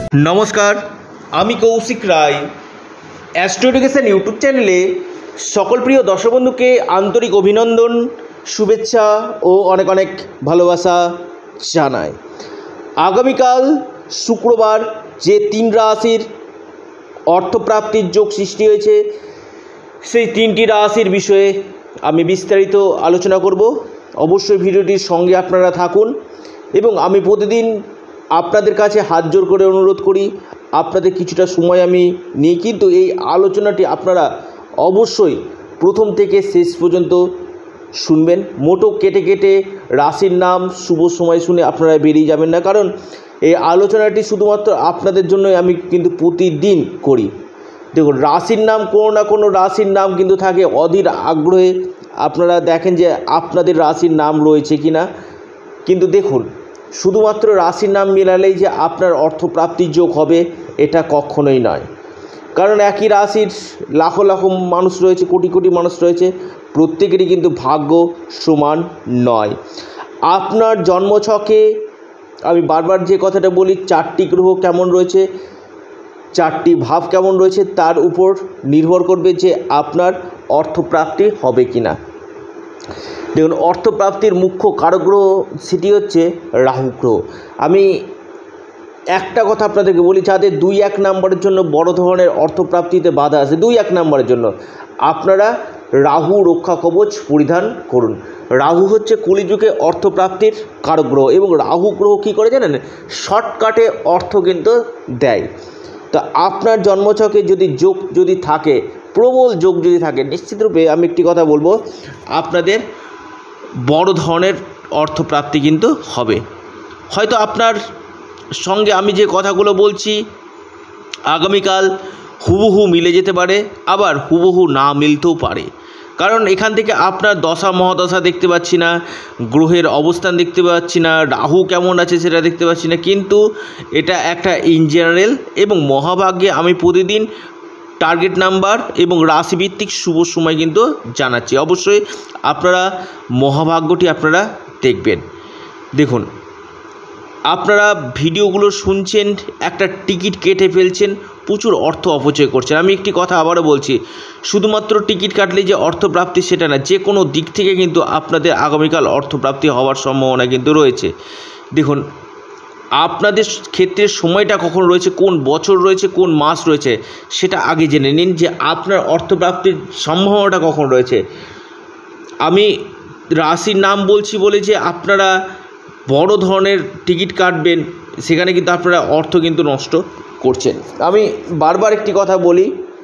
নমস্কার, আমি Koushik Roy. Astro education YouTube চ্যানেলে সকল প্রিয় দর্শক বন্ধুকে আন্তরিক অভিনন্দন, শুভেচ্ছা ও অনেক অনেক ভালোবাসা জানাই। আগামীকাল শুক্রবার যে 3 রাশির অর্থপ্রাপ্তির যোগ সৃষ্টি হয়েছে, সেই 3টি রাশির বিষয়ে আমি বিস্তারিত আলোচনা করব। অবশ্যই ভিডিওটির সঙ্গে আপনারা থাকুন এবং আমি প্রতিদিন আপনাদের কাছে হাত জোর করে অনুরোধ করি, আপনাদের কিছুটা সময় আমি নিই, কিন্তু এই আলোচনাটি আপনারা অবশ্যই প্রথম থেকে শেষ পর্যন্ত শুনবেন। মোটো কেটে কেটে রাশির নাম শুভ সময় শুনে আপনারা বেরিয়ে যাবেন না, কারণ এই আলোচনাটি শুধুমাত্র আপনাদের জন্যই আমি কিন্তু প্রতিদিন করি। দেখুন, রাশির নাম কোনো না কোনো রাশির নাম কিন্তু থাকে অধীর আগ্রহে আপনারা দেখেন যে আপনাদের রাশির নাম রয়েছে কি না। কিন্তু দেখুন, শুধুমাত্র রাশির নাম মেলালেই যে আপনার অর্থপ্রাপ্তির যোগ হবে এটা কখনোই নয়, কারণ একই রাশির লাখো লাখো মানুষ রয়েছে, কোটি কোটি মানুষ রয়েছে, প্রত্যেকেরই কিন্তু ভাগ্য সমান নয়। আপনার জন্মছকে আমি বারবার যে কথাটা বলি, 4টি গ্রহ কেমন রয়েছে, 4টি ভাব কেমন রয়েছে, তার উপর নির্ভর করবে যে আপনার অর্থপ্রাপ্তি হবে কি না। দেখুন, অর্থপ্রাপ্তির মুখ্য কারক গ্রহ সেটি হচ্ছে রাহু গ্রহ। আমি একটা কথা আপনাদেরকে বলি, যাদের 2-1 নম্বরের জন্য বড় ধরনের অর্থপ্রাপ্তিতে বাধা আছে, 2-1 নম্বরের জন্য আপনারা রাহু রক্ষা কবচ পরিধান করুন। রাহু হচ্ছে কলিযুগে অর্থপ্রাপ্তির কারক গ্রহ এবং রাহু গ্রহ কী করে জানেন, শর্টকাটে অর্থ কিন্তু দেয়। তো আপনার জন্মছকে যদি থাকে, প্রবল যোগ যদি থাকে, নিশ্চিতরূপে আমি একটি কথা বলবো, আপনাদের বড় ধরনের অর্থপ্রাপ্তি কিন্তু হবে। হয়তো আপনার সঙ্গে আমি যে কথাগুলো বলছি আগামীকাল হুবহু মিলে যেতে পারে, আবার হুবহু না মিলতেও পারে, কারণ এখান থেকে আপনার দশা মহাদশা দেখতে পাচ্ছি না, গ্রহের অবস্থান দেখতে পাচ্ছি না, রাহু কেমন আছে সেটা দেখতে পাচ্ছি না, কিন্তু এটা একটা ইন জেনারেল এবং মহাভাগ্যে আমি প্রতিদিন টার্গেট নাম্বার এবং রাশিভিত্তিক শুভ সময় কিন্তু জানাচ্ছি। অবশ্যই আপনারা মহাভাগ্যটি আপনারা দেখবেন। দেখুন, আপনারা ভিডিওগুলো শুনছেন, একটা টিকিট কেটে ফেলছেন, প্রচুর অর্থ অপচয় করছেন। আমি একটি কথা আবারও বলছি, শুধুমাত্র টিকিট কাটলে যে অর্থপ্রাপ্তি সেটা না, যে কোনো দিক থেকে কিন্তু আপনাদের আগামীকাল অর্থপ্রাপ্তি হওয়ার সম্ভাবনা কিন্তু রয়েছে। দেখুন, আপনাদের ক্ষেত্রে সময়টা কখন রয়েছে, কোন বছর রয়েছে, কোন মাস রয়েছে, সেটা আগে জেনে নিন যে আপনার অর্থপ্রাপ্তির সম্ভাবনাটা কখন রয়েছে। আমি রাশির নাম বলছি বলে যে আপনারা বড় ধরনের টিকিট কাটবেন, সেখানে কিন্তু আপনারা অর্থ কিন্তু নষ্ট করছেন। আমি বারবার একটি কথা বলি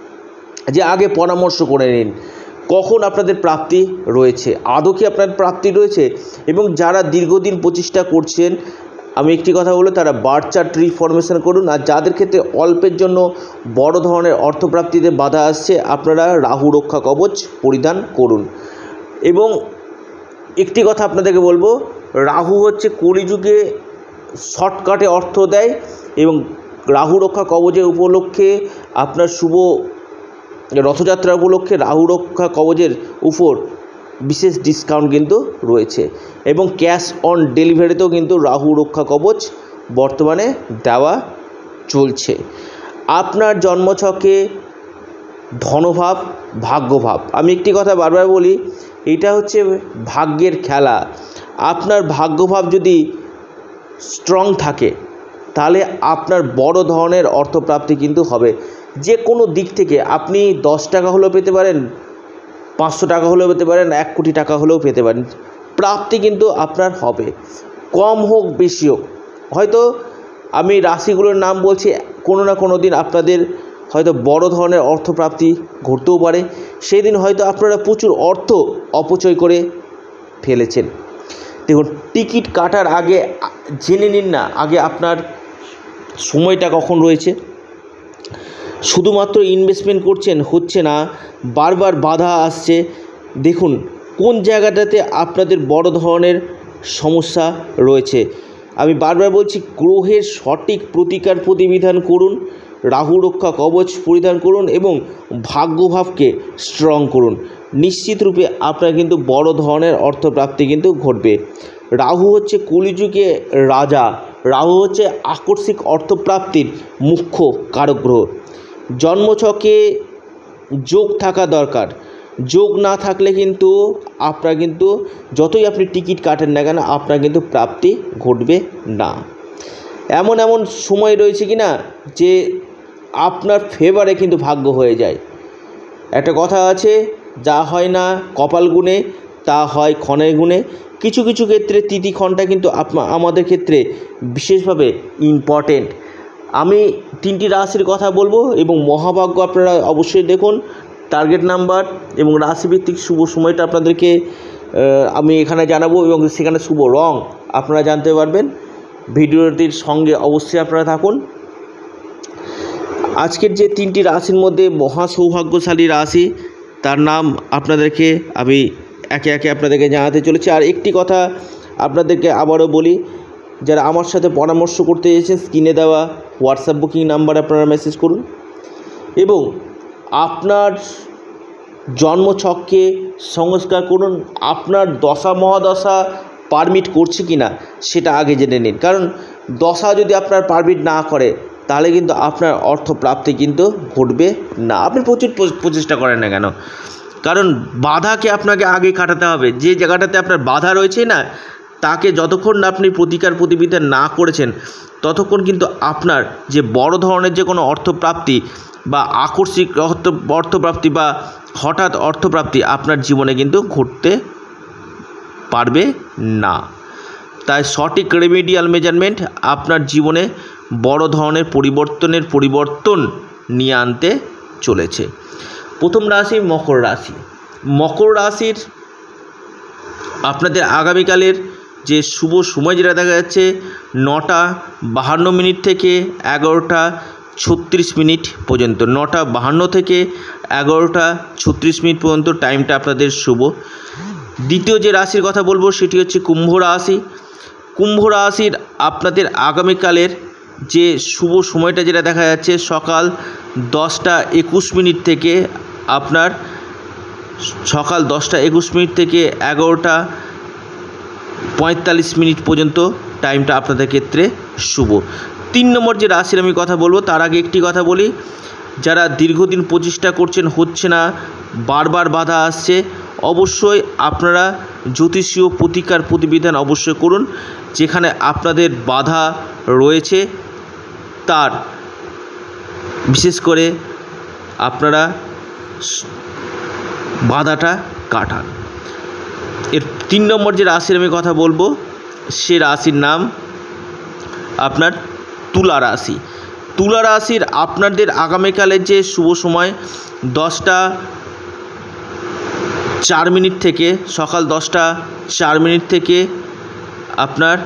যে আগে পরামর্শ করে নিন কখন আপনাদের প্রাপ্তি রয়েছে, আদৌ কি আপনার প্রাপ্তি রয়েছে। এবং যারা দীর্ঘদিন প্রচেষ্টা করছেন, আমি একটি কথা বলবো, তারা বার্থ চার্ট রিফরমেশন করুন। আর যাদের ক্ষেত্রে অল্পের জন্য বড় ধরনের অর্থপ্রাপ্তিতে বাধা আসছে, আপনারা রাহু রক্ষা কবচ পরিধান করুন। এবং একটি কথা আপনাদেরকে বলবো, রাহু হচ্ছে কলিযুগে শর্টকাটে অর্থ দেয় এবং রাহু রক্ষা কবচের উপলক্ষে আপনার শুভ রথযাত্রা উপলক্ষে রাহু রক্ষা কবচের উপর বিশেষ ডিসকাউন্ট কিন্তু রয়েছে এবং ক্যাশ অন ডেলিভারিতেও কিন্তু রাহু রক্ষা কবচ বর্তমানে দেওয়া চলছে। আপনার জন্মছকে ধনভাব, ভাগ্যভাব, আমি একটি কথা বারবার বলি, এটা হচ্ছে ভাগ্যের খেলা। আপনার ভাগ্যভাব যদি স্ট্রং থাকে, তাহলে আপনার বড় ধরনের অর্থপ্রাপ্তি কিন্তু হবে। যে কোনো দিক থেকে আপনি 10 টাকা হলেও পেতে পারেন, 500 টাকা হলেও পেতে পারেন, 1 কোটি টাকা হলেও পেতে পারেন, প্রাপ্তি কিন্তু আপনার হবে, কম হোক বেশি হোক। হয়তো আমি রাশিগুলোর নাম বলছি, কোনো না কোনো দিন আপনাদের হয়তো বড় ধরনের অর্থপ্রাপ্তি ঘটতেও পারে, সেই দিন হয়তো আপনারা প্রচুর অর্থ অপচয় করে ফেলেছেন। দেখুন, টিকিট কাটার আগে জেনে নিন না আগে আপনার সময়টা কখন রয়েছে। শুধুমাত্র ইনভেস্টমেন্ট করছেন, হচ্ছে না, বারবার বাধা আসছে। দেখুন কোন জায়গাটাতে আপনাদের বড় ধরনের সমস্যা রয়েছে। আমি বারবার বলছি, গ্রহের সঠিক প্রতিকার প্রতিবিধান করুন, রাহু রক্ষা কবচ পরিধান করুন এবং ভাগ্যভাবকে স্ট্রং করুন। নিশ্চিত রূপে আপনার কিন্তু বড় ধরনের অর্থপ্রাপ্তি কিন্তু ঘটবে। রাহু হচ্ছে কলিযুগে রাজা রাহু হচ্ছে আকস্মিক অর্থপ্রাপ্তির মুখ্য কারক গ্রহ। জন্মছকে যোগ থাকা দরকার, যোগ না থাকলে কিন্তু আপনার কিন্তু যতই আপনি টিকিট কাটেন না কেন আপনার কিন্তু প্রাপ্তি ঘটবে না। এমন এমন সময় রয়েছে কি না যে আপনার ফেভারে কিন্তু ভাগ্য হয়ে যায়। একটা কথা আছে, যা হয় না কপাল গুণে তা হয় ক্ষণের গুণে। কিছু কিছু ক্ষেত্রে তিথিক্ষণটা কিন্তু আমাদের ক্ষেত্রে বিশেষভাবে ইম্পর্টেন্ট। আমি 3টি রাশির কথা বলবো এবং মহাভাগ্য আপনারা অবশ্যই দেখুন। টার্গেট নাম্বার এবং রাশিভিত্তিক শুভ সময়টা আপনাদেরকে আমি এখানে জানাবো এবং সেখানে শুভ রং আপনারা জানতে পারবেন। ভিডিওটির সঙ্গে অবশ্যই আপনারা থাকুন। আজকের যে 3টি রাশির মধ্যে মহা সৌভাগ্যশালী রাশি তার নাম আপনাদেরকে আমি একে একে আপনাদেরকে জানাতে চলেছি। আর একটি কথা আপনাদেরকে আবারও বলি, যারা আমার সাথে পরামর্শ করতে এসেছেন স্ক্রিনে দেওয়া হোয়াটসঅ্যাপ বুকিং নাম্বার আপনারা মেসেজ করুন এবং আপনার জন্মছককে সংস্কার করুন। আপনার দশা মহাদশা পারমিট করছে কি না সেটা আগে জেনে নিন, কারণ দশা যদি আপনার পারমিট না করে তাহলে কিন্তু আপনার অর্থপ্রাপ্তি কিন্তু ঘটবে না। আপনি প্রচুর প্রচেষ্টা করেন না কেন, কারণ বাধাকে আপনাকে আগে কাটাতে হবে। যে জায়গাটাতে আপনার বাধা রয়েছে না তাকে যতক্ষণ না আপনি প্রতিকার প্রতিবিধান না করেছেন ততক্ষণ কিন্তু আপনার যে বড় ধরনের যে কোনো অর্থপ্রাপ্তি বা আকস্মিক অর্থপ্রাপ্তি বা হঠাৎ অর্থপ্রাপ্তি আপনার জীবনে কিন্তু ঘটতে পারবে না। তাই সঠিক রেমেডিয়াল মেজারমেন্ট আপনার জীবনে বড় ধরনের পরিবর্তন নিয়ে আনতে চলেছে। প্রথম রাশি মকর রাশি। মকর রাশির আপনাদের আগামীকালের যে শুভ সময় যেটা দেখা যাচ্ছে 9:52 থেকে 11:36 পর্যন্ত। 9:52 থেকে 11:36 পর্যন্ত টাইমটা আপনাদের শুভ। দ্বিতীয় যে রাশির কথা বলবো সেটি হচ্ছে কুম্ভ রাশি। কুম্ভ রাশির আপনাদের আগামীকালের যে শুভ সময়টা যেটা দেখা যাচ্ছে সকাল 10:21 থেকে আপনার সকাল 10:21 থেকে 11:45 পর্যন্ত টাইমটা আপনাদের ক্ষেত্রে শুভ। 3 নম্বর যে রাশির আমি কথা বলবো তার আগে একটি কথা বলি, যারা দীর্ঘদিন প্রচেষ্টা করছেন হচ্ছে না, বারবার বাধা আসছে, অবশ্যই আপনারা জ্যোতিষীয় প্রতিকার প্রতিবিধান অবশ্যই করুন। যেখানে আপনাদের বাধা রয়েছে তার বিশেষ করে আপনারা বাধাটা কাটান। এর 3 নম্বর যে রাশির আমি কথা বলবো সে রাশির নাম আপনার তুলা রাশি। তুলা রাশির আপনাদের আগামীকালের যে শুভ সময় 10:04 থেকে সকাল 10:04 থেকে আপনার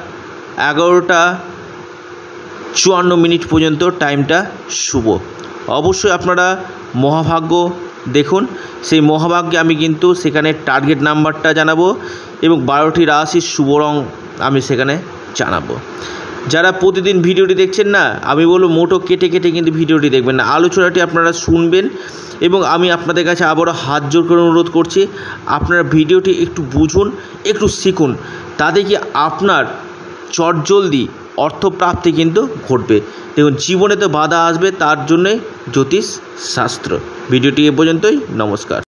11:54 পর্যন্ত টাইমটা শুভ। অবশ্যই আপনারা মহাভাগ্য দেখুন, সেই মহাভাগ্যে আমি কিন্তু সেখানে টার্গেট নাম্বারটা জানাবো এবং 12টি রাশির শুভ রং আমি সেখানে জানাবো। যারা প্রতিদিন ভিডিওটি দেখছেন না, আমি বলবো মোটো কেটে কেটে কিন্তু ভিডিওটি দেখবেন না, আলোচনাটি আপনারা শুনবেন এবং আমি আপনাদের কাছে আবারও হাত জোর করে অনুরোধ করছি আপনারা ভিডিওটি একটু বুঝুন, একটু শিখুন, তাতে কি আপনার চটজলদি অর্থপ্রাপ্তি কিন্তু ঘটবে। দেখুন জীবনে তো বাধা আসবে, তার জন্যে জ্যোতিষ শাস্ত্র। ভিডিওটি এ পর্যন্তই, নমস্কার।